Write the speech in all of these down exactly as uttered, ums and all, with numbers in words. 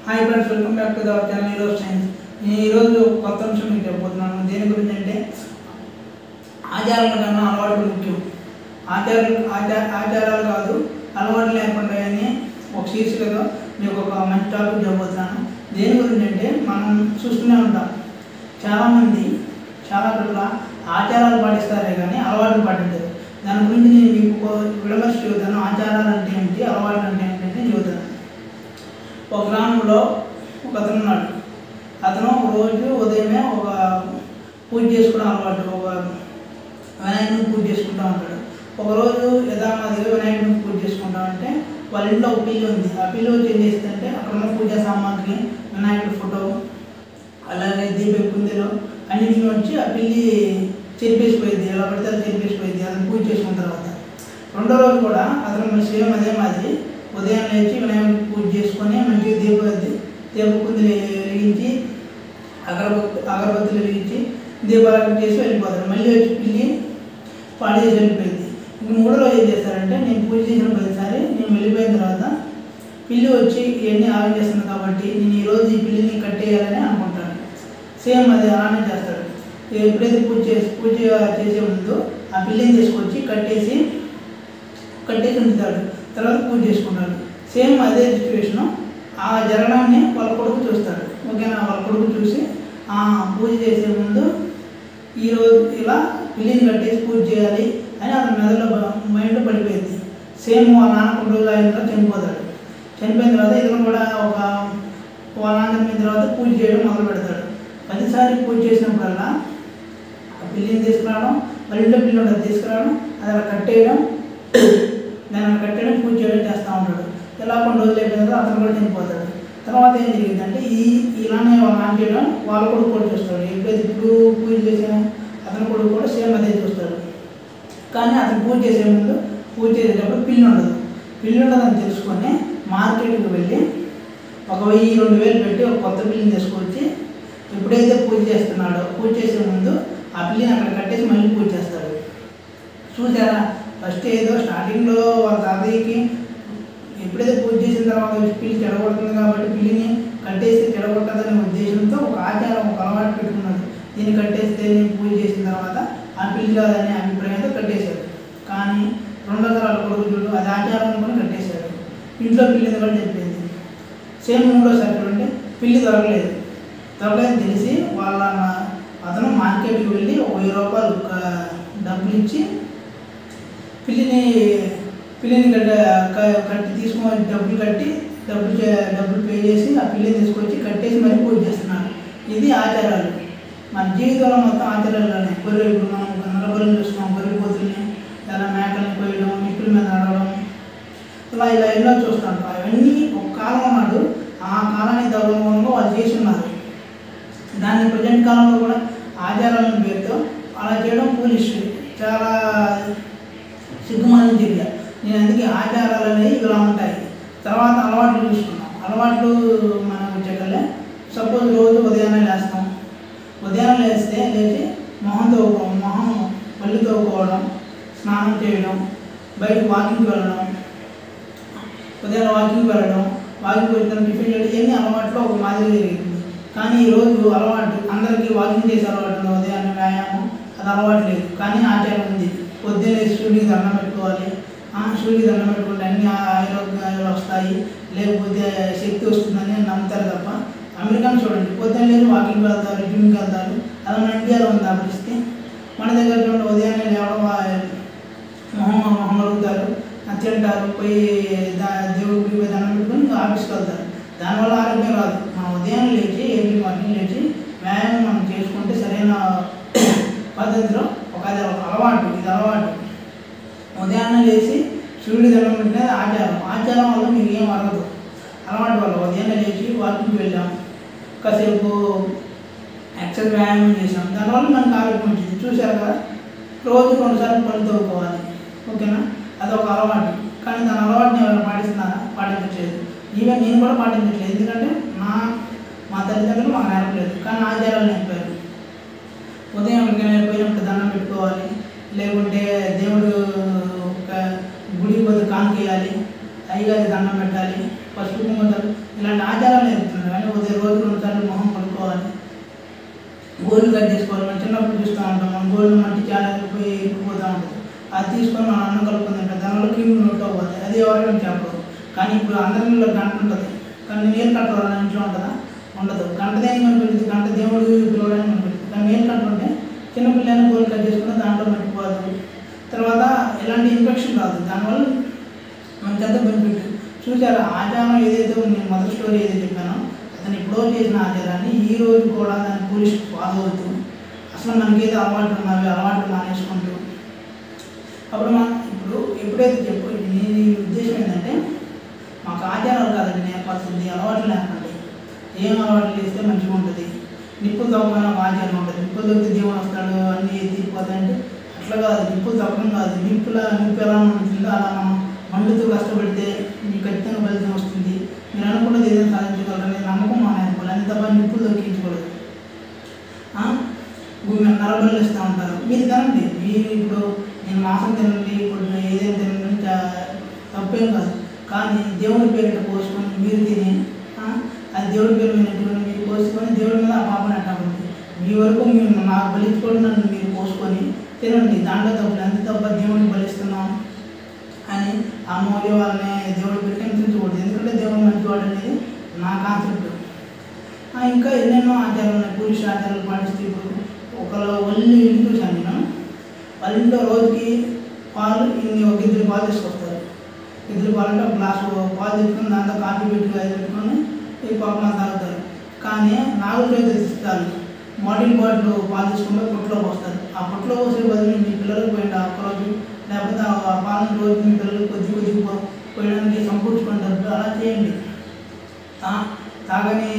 Hi friends, welcome back to our channel ఈరోజు science. నేను ఈరోజు కొత్త అంశం మీకు చెప్పబోతున్నాను. దేని గురించి అంటే ఆచారాల కన్నా అలవాట్లు ముఖ్యం. ఆచారాలు ఆచార ఆచారాలు కాదు అలవాట్లు లేకుండా అని ఒక శీర్షికలో మీకు ఒక మంచి టాపిక్ చెప్పబోతున్నాను. దేని గురించి అంటే మనం చూస్తూనే ఉంటాం, చాలామంది చాలా చోట్ల ఆచారాలు పాటిస్తారే కానీ అలవాట్లు పాటించారు. దాని గురించి నేను మీకు విడమర్చి చెబుతాను. ఆచారాలు అంటే ఏంటి, అలవాట్లు అంటే ఏంటంటే చెబుతాను. ఒక గ్రామంలో ఒక అతను ఉన్నాడు. అతను రోజు ఉదయమే ఒక పూజ చేసుకోవడం అలవాటు. ఒక వినాయకుడిని పూజ చేసుకుంటూ ఉంటాడు. ఒకరోజు యథామాదిగా వినాయకుడిని పూజ చేసుకుంటా ఉంటే వాళ్ళ ఇంట్లో ఒక పిల్లి ఉంది. ఆ పిల్లి వచ్చి ఏం చేస్తుందంటే అక్కడ ఉన్న పూజా సామాగ్రి, వినాయకుడి ఫోటో, అలాగే దీప కుందెలు అన్నింటిని వచ్చి ఆ పిల్లి చెరిపేసిపోయింది. ఎలా పడితే అది చెరిపేసిపోయింది. అతను పూజ చేసుకున్న తర్వాత రెండో రోజు కూడా అతను సేమ్ అదే మాదిరి ఉదయం లేచి వినాయకుడికి పూజ చేసుకొని మంచిగా దీప దీప కుందెలు వెలిగించి అగరబత్తి అగరబత్తులు వెలిగించి దీపారాధన చేసి వెళ్ళిపోతాడు. మళ్ళీ వచ్చి పిల్లి పాడు చేసి వెళ్ళిపోయింది. ఇంక మూడో రోజు ఏం చేస్తారంటే నేను పూజ చేసిన ప్రతిసారి నేను వెళ్ళిపోయిన తర్వాత పిల్లి వచ్చి ఇవన్నీ ఆగం చేస్తుంది కాబట్టి నేను ఈరోజు ఈ పిల్లిని కట్టేయాలని అనుకుంటాను. సేమ్ అది అలానే చేస్తాడు. ఎప్పుడైతే పూజ చేసి పూజ చేసే ముందు ఆ పిల్లిని తీసుకొచ్చి కట్టేసి కట్టేసి ఉంచుతాడు. తర్వాత పూజ చేసుకుంటాడు. సేమ్ అదే సిచ్యువేషను ఆ జరగడాన్ని వాళ్ళ కొడుకు చూస్తాడు. ఓకేనా, వాళ్ళ కొడుకు చూసి పూజ చేసే ముందు ఈరోజు ఇలా పిల్లిని కట్టేసి పూజ చేయాలి అని అతని మెదడులో మైండ్లో పడిపోయింది. సేమ్ వాళ్ళ నాన్న కొన్ని రోజులు అయిన తర్వాత చనిపోతాడు. చనిపోయిన తర్వాత ఇతను కూడా ఒక వాళ్ళ నాన్న చనిపోయిన తర్వాత పూజ చేయడం మొదలు పెడతాడు. ప్రతిసారి పూజ చేసినప్పుడల్లా ఆ పిల్లిని తీసుకురావడం, వాళ్ళ ఇంట్లో పిల్లి ఉంటుంది తీసుకురావడం, అది అలా కట్టేయడం, దాన్ని అలా కట్టేయడం, పూజ చేయడం చేస్తూ ఉంటాడు. ఇలా కొన్ని రోజులు అయిపోయిన తర్వాత అతను కూడా చనిపోతాడు. తర్వాత ఏం జరిగిందంటే ఈ ఇలానే వాళ్ళ నాన్న చేయడం వాళ్ళ కొడుకు కూడా చూస్తాడు. ఎప్పుడైతే ఇప్పుడు పూజ చేసిన అతని కొడుకు కూడా సేమ్ అదే చూస్తాడు. కానీ అతను పూజ చేసే ముందు పూజ చేసేటప్పుడు పిల్లి ఉండదు. పిల్లి ఉండదని తెలుసుకొని మార్కెట్కి వెళ్ళి ఒక వెయ్యి రెండు వేలు పెట్టి ఒక కొత్త పిల్లిని తీసుకొచ్చి ఎప్పుడైతే పూజ చేస్తున్నాడో పూజ చేసే ముందు ఆ పిల్లిని అక్కడ కట్టేసి మళ్ళీ పూజ చేస్తాడు. చూసారా, ఫస్ట్ ఏదో స్టార్టింగ్లో వాళ్ళ తాతయ్యకి ఎప్పుడైతే పూజ చేసిన తర్వాత వచ్చి పిల్లి చెడగొడుతుంది కాబట్టి పిల్లిని కట్టేస్తే చెడగొట్టదనే ఉద్దేశంతో ఒక ఆచారం, ఒక అలవాటు పెట్టుకున్నాడు. దీన్ని కట్టేస్తే నేను పూజ చేసిన తర్వాత ఆ పిల్లి కాదనే అభిప్రాయంతో కట్టేశాడు. కానీ రెండో తరాల కొడుకు చూడు అది ఆచారం అనుకుని కట్టేశాడు. ఇంట్లో పిల్లిని కూడా చెప్పింది. సేమ్ మూడోసారి చూడండి పిల్లి దొరకలేదు. దొరకలేదని తెలిసి వాళ్ళ అతను మార్కెట్కి వెళ్ళి ఒక వెయ్యి రూపాయలు డబ్బులు ఇచ్చి పిల్లిని పిల్లిని కట్ట కట్టి తీసుకొని డబ్బులు కట్టి డబ్బులు డబ్బులు పే చేసి ఆ పిల్లిని తీసుకొచ్చి కట్టేసి మరీ పూజ చేస్తున్నాడు. ఇది ఆచారాలు. మన జీవితంలో మొత్తం ఆచారాలనే గొర్రె ఇప్పుడు మనం నల్లగొర్రెలు చూస్తున్నాం, గొర్రె పోతుల్ని, ఇలా మేకల్ని కోయడం, నిప్పుల మీద నడవడం, ఇలా ఇలా ఎన్నో చూస్తుంటాం. అవన్నీ ఒక కాలం ఉన్నాడు. ఆ కాలానికి తగ్గనుగుణంగా వాళ్ళు చేసి ఉన్నారు. దాన్ని ప్రజెంట్ కాలంలో కూడా ఆచారాలను పేరుతో అలా చేయడం పూలిష్, చాలా సిగ్గుమాలిన చర్య. నేను అందుకే ఆచారాలు అనేవి ఇలా ఉంటాయి. తర్వాత అలవాట్లు చూసుకున్నాం. అలవాట్లు మనం వచ్చేకల్లే సపోజ్ రోజు ఉదయాన్నే లేస్తాం. ఉదయాన్నే లేస్తే లేచి మొహం తోకో మొహం పళ్ళు తోకోవడం, స్నానం చేయడం, బయటకు వాకింగ్కి వెళ్ళడం, ఉదయాన్నే వాకింగ్కి వెళ్ళడం, వాకింగ్కి వచ్చిన టిఫిన్ చేయడం, ఇవన్నీ అలవాట్లో ఒక మాదిరి జరిగింది. కానీ ఈరోజు అలవాటు అందరికీ వాకింగ్ చేసే అలవాటు ఉంది. ఉదయాన్నే వ్యాయామం అది అలవాటు లేదు, కానీ ఆచారం ఉంది. పొద్దున్నే సూర్యుడికి దండం పెట్టుకోవాలి, సూర్యుడికి దండం పెట్టుకుంటే అన్ని ఆరోగ్యాలు వస్తాయి, లేకపోతే శక్తి వస్తుందని నమ్ముతారు తప్ప అమెరికాను చూడండి పొద్దున్న లేదు వాకింగ్కి వెళ్తారు, జిమ్కి వెళ్తారు. అలా మన ఇండియాలో ఉంది ఆ పరిస్థితి. మన దగ్గర చూడండి ఉదయాన్నే లేవడం, మొహం మొహం అడుగుతారు, తింటారు, పోయి దా దేవుడికి పోయి దండం పెట్టుకుని ఇంకా ఆఫీస్కి వెళ్తారు. దానివల్ల ఆరోగ్యం రాదు. మనం ఉదయం లేచి ఎర్లీ మార్నింగ్ లేచి వ్యాయామం మనం చేసుకుంటే సరైన పద్ధతిలో ఒక అది ఒక అలవాటు. ఇది అలవాటు. ఉదయాన్నే లేచి సూర్యుడి దండం పెట్టినది ఆచారం. ఆచారం వల్ల మీకు ఏం అరగదు. అలవాటు వల్ల ఉదయాన్నే లేచి వాకింగ్కి వెళ్ళాం, కాసేపు ఎక్సర్సైజ్ వ్యాయామం చేసాం, దానివల్ల మనకు ఆరోగ్యం వచ్చింది. చూశారు కదా, రోజు రెండుసార్లు పళ్ళు తోముకోవాలి. ఓకేనా, అదొక అలవాటు. కానీ దాని అలవాటుని ఎవరైనా పాటిస్తున్నారా? పాటించట్లేదు. ఈవెన్ నేను కూడా పాటించట్లేదు. ఎందుకంటే నా మా తల్లిదండ్రులు మాకు నేర్పలేదు, కానీ ఆచారాలు నేర్పారు. ఉదయం ఎక్కడికైనా పోయినప్పుడు దండం పెట్టుకోవాలి, లేకుంటే దేవుడు ఒక గుడికి పోతే కానుకేయాలి, అయ్యగారి దండం పెట్టాలి, పసుపు కుంకుమలు, ఇలాంటి ఆచారాలు నేర్పుతున్నారు. కట్ చేసుకోవాలి. మనం చిన్నప్పుడు చూస్తూ ఉంటాం, మన గోల్డ్ మట్టి చాలా పోయి ఇరుక్కుపోతూ ఉంటుంది. అది తీసుకొని మనం అన్నం కలుపుకొని తింటాం, దానివల్ల క్రీమ్ నోట్లో పోతాయి. అది ఎవరైనా చెప్పరు. కానీ ఇప్పుడు అందరిలో గంట ఉంటుంది, కానీ నేను కట్ట వాళ్ళ ఇంట్లో ఉంటుందా? ఉండదు. గంట దేనికి కనిపెడుతుంది? గంట దేవుడు చూడడానికి కనిపెడుతుంది. కానీ నేను కట్ట ఉంటే చిన్నపిల్లలని గోల్డ్ కట్ చేసుకుని దాంట్లో మట్టిపోదు. తర్వాత ఎలాంటి ఇన్ఫెక్షన్ రాదు. దానివల్ల మనకి ఎంత బెనిఫిట్ చూసారా? ఆచారం ఏదైతే నేను మొదటి స్టోరీ ఏదైతే చెప్పానో అతను ఎప్పుడో చేసిన ఆచారాన్ని ఈ రోజు కూడా దాన్ని పోలీసు ఫాలో అవుతూ అసలు మనకి ఏదో అలవాట్లు ఉన్నవి అలవాట్లు మానేసుకుంటూ అప్పుడు మనం ఇప్పుడు ఎప్పుడైతే చెప్పు నేను ఉద్దేశం ఏంటంటే మాకు ఆచారాలు కాదండి నేర్పాల్సింది, అలవాట్లు లేకండి. ఏం అలవాట్లు చేస్తే మంచిగా ఉంటుంది. నిప్పులు తప్పమైన ఒక ఆచారం ఉంటుంది. నిప్పులు తప్పితే దేవుడు వస్తాడు అన్నీ తీరిపోతాయంటే అట్లా కాదు. నిప్పులు తప్పడం కాదు. నిప్పుల నిప్పు ఎలా ఉంటుందో అలా మనం మండుతూ కష్టపడితే మీకు ఖచ్చితంగా ఫలితం వస్తుంది. మీరు అనుకున్నది ఏదైనా సాధించగలరనే నమ్మకం మా అనుకోవాలి. అంత తప్ప నిప్పులు దొక్కించకూడదు. నరబలు ఇస్తూ ఉంటారు, మీరు తినండి. మీరు ఇప్పుడు నేను మాసం తినండి, ఇప్పుడు ఏదైనా తినండి, తప్పేం కాదు. కానీ దేవుడి పేరిట పోసుకొని మీరు తిని అది దేవుడి పేరు మీద నెట్టుకొని మీరు పోసుకొని దేవుడి మీద ఆ పాపను అట్టాకుంది. మీ వరకు మేము నాకు బలించుకోవడం నన్ను మీరు పోసుకొని తినండి, దాంట్లో తప్పులు. ఎంత తప్ప దేవుడిని బలిస్తున్నాం అని ఆ మౌల్య వాళ్ళని దేవుడి పెట్టి హింసించకూడదు. ఎందుకంటే దేవుడు మంచివాడు అనేది నా కాన్సెప్ట్. ఇంకా ఎన్నెన్నో ఆచారాలు ఉన్నాయి. పురుష ఆచారాలు పాటిస్తే ఇప్పుడు ఒకళ్ళు ఒళ్ళు ఇల్లు చూశాను నేను. వాళ్ళ ఇంట్లో రోజుకి పాలు ఇన్ని ఒక ఇద్దరు పాలు తీసుకొస్తారు. ఇద్దరు పాలు అంటే ఒక గ్లాసు పాలు తెచ్చుకొని దాంట్లో కాఫీ పెట్టుకు అది పెట్టుకొని ఈ పాపం తాగుతారు. కానీ నాలుగు రోజులు ఇస్తారు, మోడల్ బాటిల్ పాలు తీసుకుంటే పొట్టులో పోస్తారు. ఆ పొట్టులో పోసే బదులు మీ పిల్లలకు పోయింది ఒక్కరోజు, లేకపోతే ఆ పాలను రోజు మీ పిల్లలు కొద్ది కొద్ది పోయడానికి సంపూర్చుకుంటారు. అలా చేయండి. తాగని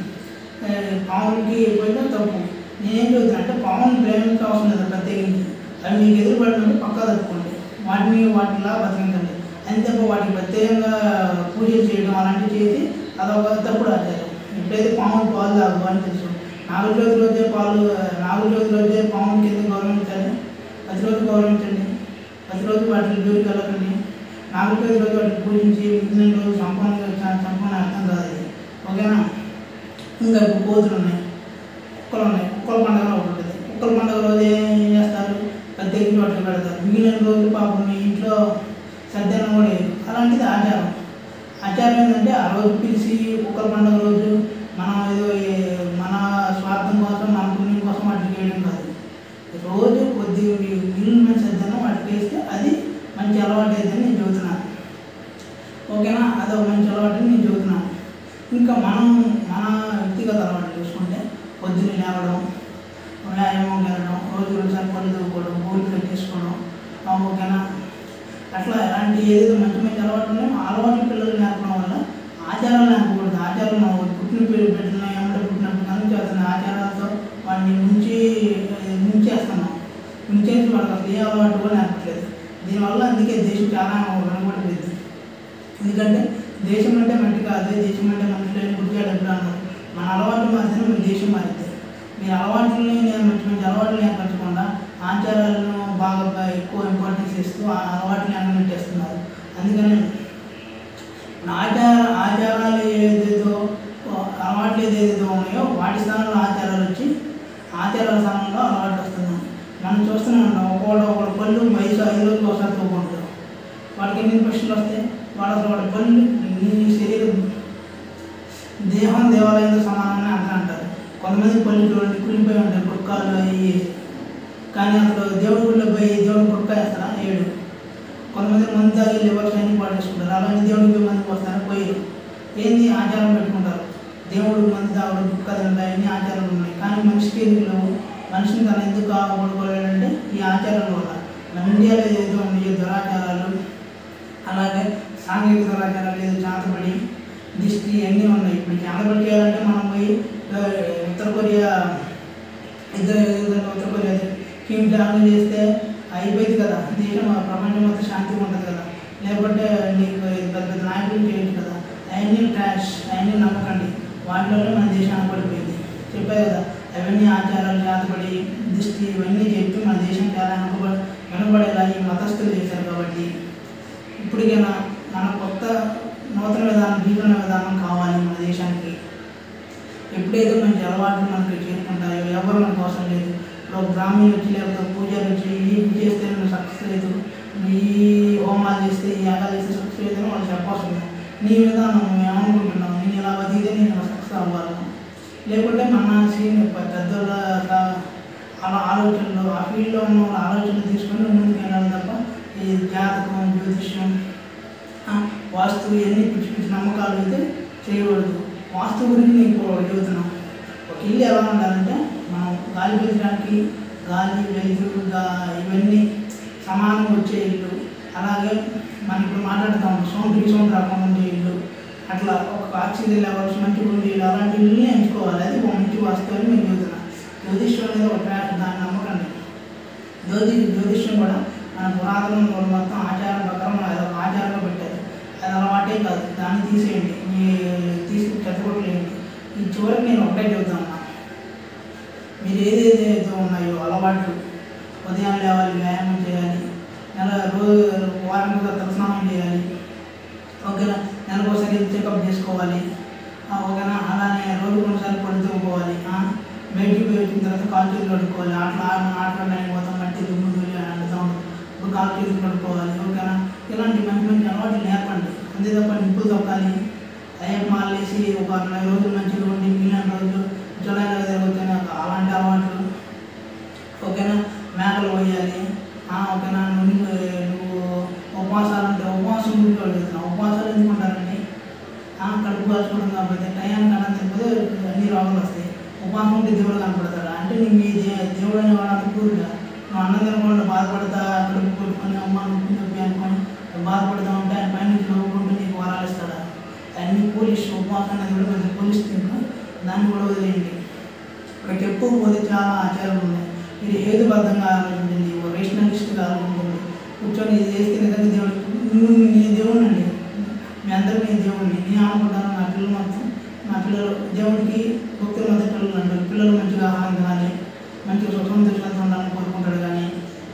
పాములకి పోయినా తప్పు. నేనేం చెబుతున్నా అంటే పాముని ప్రేమించే అవసరం లేదు ప్రత్యేకించి. అవి మీకు ఎదురుపడినట్టు పక్కా తప్పుకోండి, వాటిని వాటిలా బతికించండి. అంతే వాటికి ప్రత్యేకంగా పూజలు చేయడం అలాంటివి చేసి అదొక తప్పుడు ఆచారం. ఎప్పుడైతే పాములు పాలు తాగు అని తెలుసు. నాలుగు రోజుల రోజే పాలు నాలుగు రోజుల రోజే పాముల కింద గౌరవించాలి. ప్రతిరోజు గౌరవించండి, ప్రతిరోజు వాటిని జోలికి వెళ్ళకండి. నాలుగు రోజుల రోజు వాటిని పూజించి మిగిలిన రోజు సంపూర్ణంగా సంపూర్ణ అర్థం కాదు అది. ఓకేనా? ఇంకా ఇప్పుడు కోతులు ఉన్నాయి, కుక్కలు ఉన్నాయి. కుక్కల పండుగ ఒకటి ఉంటుంది. కుక్కల పండుగ రోజు ఏం చేస్తారు? ప్రత్యేకించి వాటికి పెడతారు. మిగిలిన రోజులు పాపం మీ ఇంట్లో సద్యానం కూడా లేదు. అలాంటిది ఆచారం. ఆచారం ఏంటంటే ఆ రోజు పిలిచి కుక్కల పండుగ రోజు మనం ఏదో మన స్వార్థం కోసం మన పుణ్యం కోసం వాటికి వేయడం కాదు. రోజు కొద్ది మిగిలిన మంచి సద్యానం వాటికి వేస్తే అది మంచి అలవాటు అయితే నేను చెబుతున్నాను. ఓకేనా? అదొక మంచి అలవాటు నేను చెబుతున్నాను. ఇంకా మనం మన వ్యక్తిగత అలవాటు చూసుకుంటే పొద్దున్న లేవడం, వ్యాయామం వెళ్ళడం, రోజు రెండుసార్లు పళ్ళు తవ్వుకోవడం, గోళ్ళు కట్ చేసుకోవడం. ఓకేనా? అట్లా ఎలాంటి ఏదైతే మంచి మంచి అలవాటు ఉన్నాయో ఆ అలవాట్లు పిల్లలు నేర్పడం వల్ల ఆచారాలు నేర్పకూడదు. ఆచారాలు పుట్టిన పేరు పెట్టిన ఏమంటే పుట్టినప్పుడు కానీ చేస్తున్న ఆచారాలతో వాడిని ముంచి ముంచేస్తున్నాం. ముంచేసి వాళ్ళకి అసలు ఏ అలవాటు కూడా నేర్పట్లేదు. దీనివల్ల అందుకే దేశం చాలా వెనకబడిపోయింది. ఎందుకంటే దేశం అంటే మట్టి కాదు, దేశం అంటే మనుషులు గుర్తుగా అన్నారు. మన అలవాట్లు మారితేనే మన దేశం మారితే. మీరు అలవాట్లని నేను మంచి మంచి అలవాట్లు నేర్పరచకుండా ఆచారాలను బాగా ఎక్కువ ఇంపార్టెన్స్ ఇస్తూ ఆ అలవాట్లని అన్నం అందుకని ఆచార ఆచారాలు ఏదేదో అలవాట్లు ఏదేదో ఉన్నాయో వాటి స్థానంలో ఆచారాలు వచ్చి ఆచారాల స్థానంలో అలవాట్లు వస్తున్నాయి. మనం చూస్తూనే ఉంటాం. ఒకటి ఒకటి పళ్ళు వయసు ఐదు రోజులు ఒకసారి తోకుంటారు. వాటికి ఎన్ని ఇన్ఫెక్షన్లు వస్తాయి? వాళ్ళ అసలు వాటి పళ్ళు నీ శరీరం దేహం దేవాలయంతో సమానమని అంతా అంటారు. కొంతమంది పళ్ళు చూడండి కుళ్ళిపోయి ఉంటాయి, కుక్కలు అవి. కానీ అసలు దేవుడి గుళ్ళో పోయి దేవుడు కుక్క వేస్తారా? ఏడు. కొంతమంది మంది తాగి లివర్స్ అన్ని పాటిస్తుంటారు. అలాగే దేవుడికి మందికి వస్తారని పోయారు. ఏంది ఆచారం పెట్టుకుంటారు. దేవుడు మంది తాగడం కుక్క తింటాయి అన్ని ఆచారాలు ఉన్నాయి. కానీ మనిషికి ఎందుకు మనిషిని తను ఎందుకు కాపాడుకోలేదంటే ఈ ఆచారాల వల్ల. మన ఇండియాలో ఏదో ఉన్నాయి దురాచారాలు, అలాగే సాంఘిక దురాచారాలు, ఏదో చాతపడి దిష్టి అన్నీ ఉన్నాయి. ఇప్పుడు చాతపడి చేయాలంటే మనం పోయి ఉత్తర కొరియా ఇద్దరు ఉత్తర కొరియా కిమ్ జాంగ్ చేస్తే అయిపోయింది కదా, దేశం ప్రపంచం మొత్తం శాంతిగా ఉంటుంది కదా. లేకపోతే నీకు పెద్ద పెద్ద నాయకులు చేయొచ్చు కదా. అవన్నీ ట్రాష్, అవన్నీ నమ్మకండి. వాటిలో మన దేశం పడిపోయింది. చెప్పారు కదా, అవన్నీ ఆచారాలు చేతపడి దిష్టి ఇవన్నీ చెప్పి మన దేశం చాలా వెనుకబడి వెనుకబడేలా ఈ మతస్థులు చేశారు. కాబట్టి ఇప్పటికైనా మన కొత్త నూతన విధానం జీవన విధానం కావాలి మన దేశానికి. ఎప్పుడైతే మంచి అలవాట్లు మనకి చేరుకుంటాయో ఎవరు మన కోసం ఇప్పుడు ఒక బ్రాహ్మణి వచ్చి లేకపోతే పూజలు వచ్చి ఈ పూజ చేస్తే నువ్వు సక్సెస్ లేదు, ఈ హోమాలు చేస్తే ఈ యాగాలు చేస్తే సక్సెస్ లేదని వాళ్ళు చెప్పాల్సి ఉంది. నీ విధానం నువ్వు ఏమనుకుంటున్నావు, నేను ఇలా బతికితే నేను సక్సెస్ అవ్వాలి, లేకుంటే మన సీన్ పెద్దల అలా ఆలోచనలు ఆ ఫీల్డ్లో ఉన్న వాళ్ళ ఆలోచనలు తీసుకొని ముందుకు వెళ్ళాలి తప్ప ఈ జాతకం జ్యోతిష్యం వాస్తు ఇవన్నీ పిచ్చి పిచ్చి నమ్మకాలు అయితే చేయకూడదు. వాస్తు గురించి నీకు చెబుతున్నాం. ఒక ఇల్లు ఎలా ఉండాలంటే మనం గాలి పీల్చడానికి గాలి వెలుతురు ఇవన్నీ సమానంగా వచ్చే ఇల్లు, అలాగే మనం ఇప్పుడు మాట్లాడుతాం సౌండ్ రీసౌండ్ రాకుండా ఉండే ఇల్లు, అట్లా ఒక ఆక్సిజన్ లెవెల్స్ మంచిగా ఉండే ఇల్లు, అలాంటి ఇల్లుని ఎంచుకోవాలి. అది ఒక మంచి వాస్తు అని నేను చెబుతున్నాను. జ్యోతిష్యం అనేది ఒక ప్యాట్, దాన్ని నమ్మకండి. జ్యోతి జ్యోతిష్యం కూడా మన పురాతనం మొత్తం ఆచారం ప్రకారం అది ఒక ఆచారంగా పెట్టారు. అది అలవాటే కాదు, దాన్ని తీసేయండి, మీ తీసి చెత్తగొట్టలేండి. ఈ చివరికి నేను ఒకటే చెబుతాను, మీరు ఏదేదైతే ఉన్నాయో అలవాట్లు, ఉదయం లేవాలి, వ్యాయామం చేయాలి, నెల రోజు వారం కూడా తలస్నానం చేయాలి, ఓకేనా, నెలకోసారి చెకప్ చేసుకోవాలి, ఓకేనా, అలానే రోజు కొన్నిసార్లు పడుతూ పోవాలి, బయటికి పోయి వచ్చిన తర్వాత కాలు చేతులు కడుక్కోవాలి, ఆటలు ఆటలాడడానికి పోతాం మట్టి దుమ్ము అంటుతా ఉంటుంది, కాలు చేతులు కడుక్కోవాలి, ఓకేనా. ఇలాంటి మంచి మంచి అలవాట్లు నేర్పండి. అంతే తప్ప నిప్పులు తొక్కాలి, అయ్యప్ప మాలేసి ఒక అరవై రోజులు మంచిగా ఉండి మిగిలిన రోజులు జులైలో జరుగుతాయి అలాంటి అలవాట్లు, ఓకేనా. మేకలు పోయాలి, ఓకేనా. నువ్వు నువ్వు ఉపవాసాలు అంటే ఉపవాసం గురించి అడుగుతున్నావు. ఉపవాసాలు ఎందుకుంటారండి? కడుపు కాల్చుకోవడం కాబట్టి టయానికి అన్నం తినకపోతే అన్ని రోగాలు వస్తాయి. ఉపవాసం ఉంటే దేవుడు కనపడతాడు అంటే నీకు మీ దేవుడు అనే వాళ్ళంతా పూర్తిగా నువ్వు అన్నం తినకుండా బాధపడతా కడుపు కొట్టుకొని అమ్మ నొప్పి నొప్పి అనుకొని బాధపడుతూ ఉంటే ఆయన పైన నుంచి నవ్వుకుంటూ నీకు వరాలు ఇస్తాడా? అన్ని పోలీసు ఉపవాసం అనేది కూడా కొంచెం పోలీసు తింటూ దాన్ని కూడా వదిలేయండి. ఇక్కడ చెప్పుకోకపోతే చాలా ఆచారాలు ఉన్నాయి. ఇది హేతుబద్ధంగా ఆలోచించండి, రేషనలిస్ట్గా ఆలోచించండి. కూర్చొని ఇది చేస్తే నిజంగా దేవుడు నువ్వు నీ దేవుడిని అండి, మీ అందరూ నీ దేవుడిని నేను అనుకుంటాను. నా పిల్లలు మొత్తం నా పిల్లలు దేవుడికి భక్తుల మధ్య పిల్లలు అంటారు. పిల్లలు మంచిగా ఆహారం తినాలి, మంచిగా సుఖం దృష్టితో ఉండాలని కోరుకుంటాడు. కానీ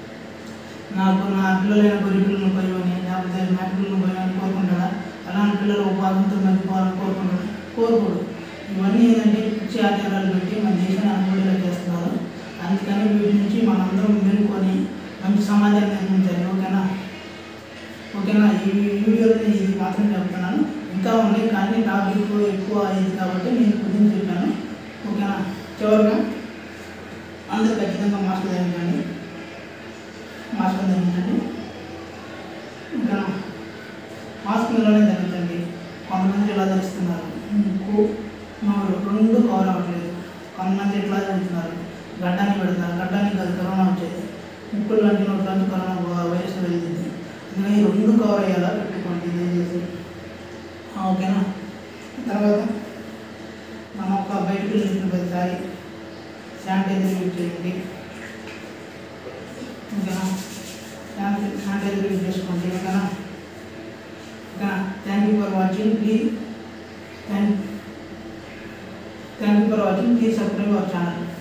నాకు నా పిల్లలైన గొర్రె పిల్లలను పోయమని లేకపోతే మేక పిల్లలను పోయమని కోరుకుంటాడా? అలాంటి పిల్లలు ఉపాధంతో మంచిపోవాలని కోరుకుంటాడు, కోరుకోడు. ఇవన్నీ ఏంటంటే పిచ్చి ఆచారాలు పెట్టి మన దేశాన్ని అనుకూలంగా చేస్తున్నారు. అందుకని వీటి నుంచి మనందరం మేలుకొని మంచి సమాజాన్ని నిర్మించాలి, ఓకేనా. ఓకేనా, ఈ వీడియోని ఇది మాత్రం చెప్తున్నాను. ఇంకా ఉన్నాయి కానీ టాపిక్ ఎక్కువ అయింది కాబట్టి నేను కొంచెం చెప్పాను, ఓకేనా. చివరిగా అందరూ ఖచ్చితంగా మాస్క్ ధరించండి, మాస్క్ ధరించండి, ఓకేనా. మాస్క్ ఇలానే ధరించండి. కొంతమంది ఇలా ధరిస్తున్నారు, ముక్కు నోరు రెండు కవర్ అవ్వట్లేదు. కొంతమంది ఎట్లా ధరిస్తున్నారు, గడ్డానికి పెడతారు, గడ్డానికి కాదు కరోనా వచ్చేది, ముక్కులు లాంటి నోట్లోంచి కరోనా వైరస్ వెళ్ళింది. అందుకని రెండు కవర్ అయ్యేలా పెట్టుకోండి దయచేసి, ఓకేనా. తర్వాత మనం ఒక బయటకు వెళ్ళిన ప్రతిసారి శానిటైజర్ యూజ్ చేయండి, ఓకేనా. శానిటైజర్ యూజ్ చేసుకోండి, ఓకేనా. ఓకేనా. Thank you for watching. Please thank thank you for watching. Please subscribe our channel.